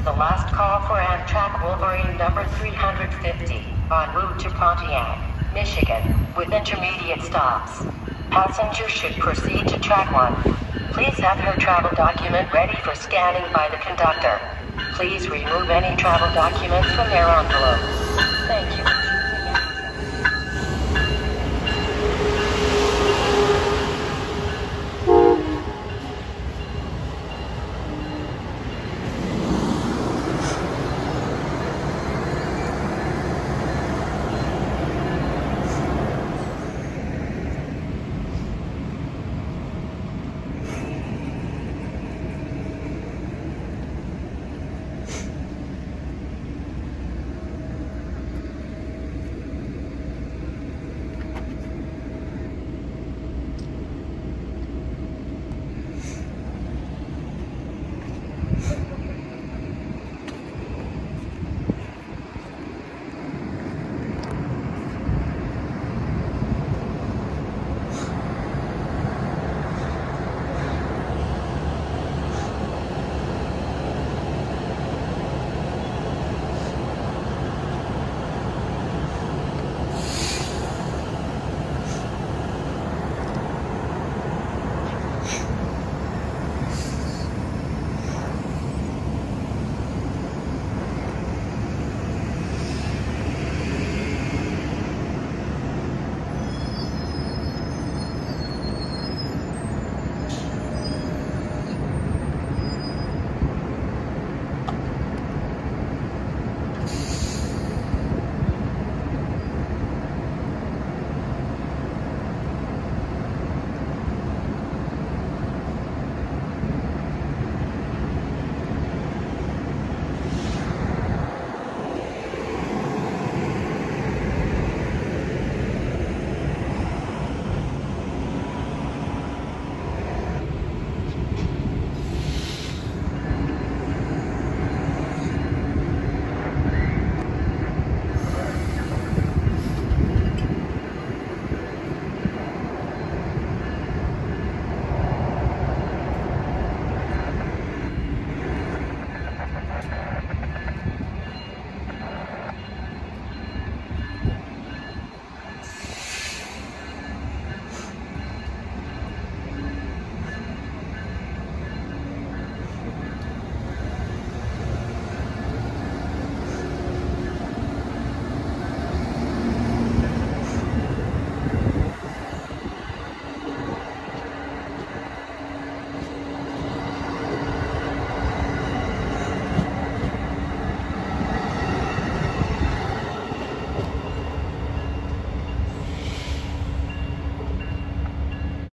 the last call for Amtrak Wolverine number 350, en route to Pontiac, Michigan, with intermediate stops. Passengers should proceed to track 1. Please have your travel document ready for scanning by the conductor. Please remove any travel documents from their envelope. Thank you.